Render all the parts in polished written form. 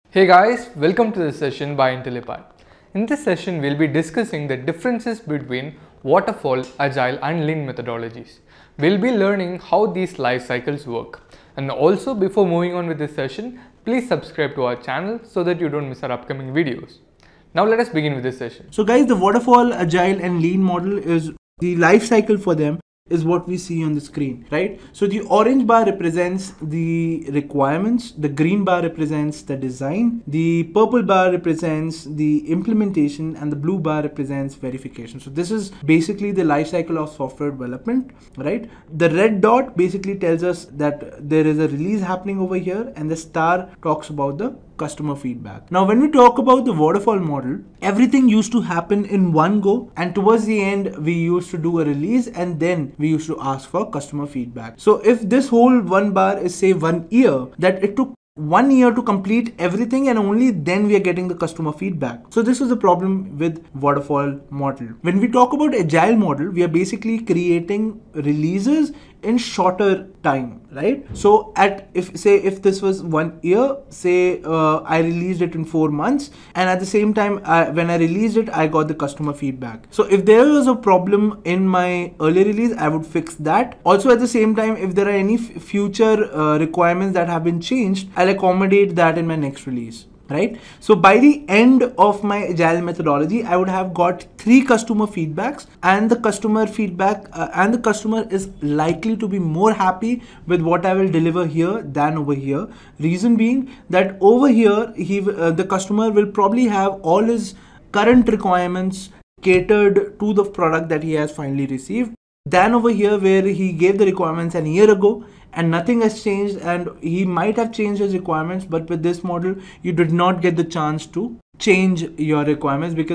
Hey guys, welcome to this session by Intellipaat. In this session, we'll be discussing the differences between Waterfall, Agile and Lean methodologies. We'll be learning how these life cycles work. And also, before moving on with this session, please subscribe to our channel so that you don't miss our upcoming videos. Now let us begin with this session. So guys, the Waterfall, Agile and Lean model is the life cycle for them is what we see on the screen, right? So the orange bar represents the requirements, the green bar represents the design, the purple bar represents the implementation, and the blue bar represents verification. So this is basically the life cycle of software development, right? The red dot basically tells us that there is a release happening over here, and the star talks about the customer feedback. Now, when we talk about the waterfall model, everything used to happen in one go, and towards the end, we used to do a release and then we used to ask for customer feedback. So if this whole one bar is say 1 year, that it took 1 year to complete everything and only then we are getting the customer feedback. So this is the problem with waterfall model. When we talk about agile model, we are basically creating releases in shorter time, right? So if this was 1 year, say I released it in 4 months, and at the same time when I released it, I got the customer feedback. So if there was a problem in my earlier release, I would fix that. Also at the same time, if there are any future requirements that have been changed, I'll accommodate that in my next release. Right? So by the end of my agile methodology, I would have got 3 customer feedbacks, and the customer feedback and the customer is likely to be more happy with what I will deliver here than over here. Reason being that over here, the customer will probably have all his current requirements catered to the product that he has finally received, than over here where he gave the requirements a year ago and nothing has changed, and he might have changed his requirements, but with this model you did not get the chance to change your requirements because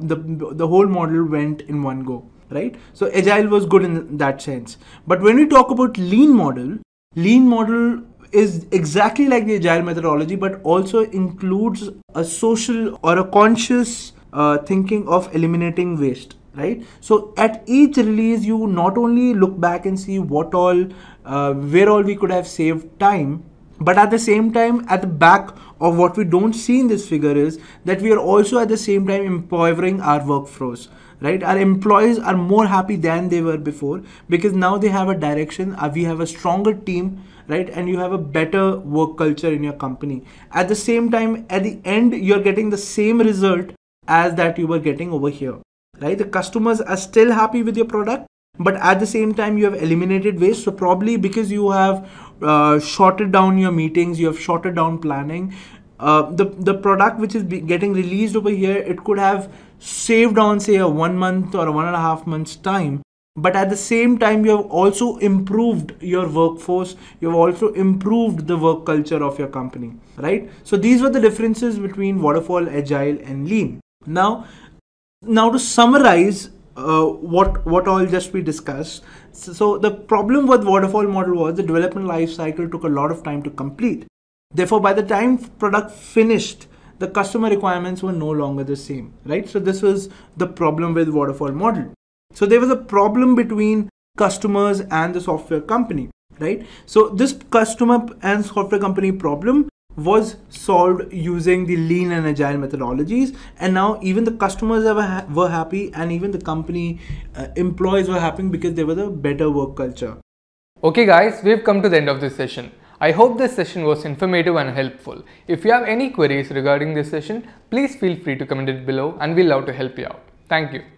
the whole model went in one go, right? So agile was good in that sense. But when we talk about lean model is exactly like the agile methodology, but also includes a social or a conscious thinking of eliminating waste. Right? So at each release, you not only look back and see what all, where all we could have saved time, but at the same time, at the back of what we don't see in this figure is that we are also at the same time empowering our workforce. Right? Our employees are more happy than they were before because now they have a direction, we have a stronger team, right? And you have a better work culture in your company. At the same time, at the end, you're getting the same result as that you were getting over here. Right? The customers are still happy with your product, but at the same time you have eliminated waste. So probably because you have shorted down your meetings, you have shorted down planning, the product which is getting released over here, it could have saved on say a 1 month or a 1.5 months time. But at the same time, you have also improved your workforce. You have also improved the work culture of your company, right? So these were the differences between waterfall, agile, and lean. Now to summarize what all just we discussed. So the problem with waterfall model was the development life cycle took a lot of time to complete. Therefore, by the time product finished, the customer requirements were no longer the same, right? So this was the problem with waterfall model. So there was a problem between customers and the software company, right? So this customer and software company problem was solved using the lean and agile methodologies, and now even the customers were happy, and even the company employees were happy because there was a better work culture. Okay guys, we've come to the end of this session. I hope this session was informative and helpful. If you have any queries regarding this session, please feel free to comment it below and we'll love to help you out. Thank you.